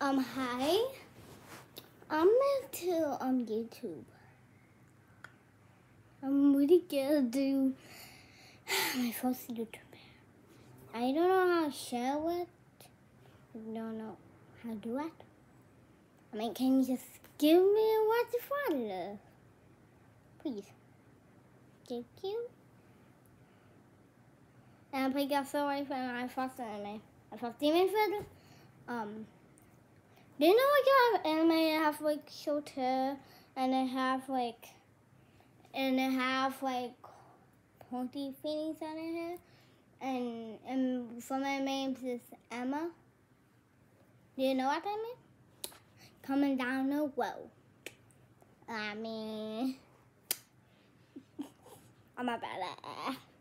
Hi. I'm into YouTube. I'm really gonna do my first YouTube. I don't know how to share it. I don't know how to do it. Can you just give me a watch follow? Please. Thank you. And I pick up so I found my first anime. My first demon fiddle. Do you know I have anime? I have short hair, and I have pointy things on her hair, and for my name is Emma. Do you know what I mean? Comment down below. I'm a badass.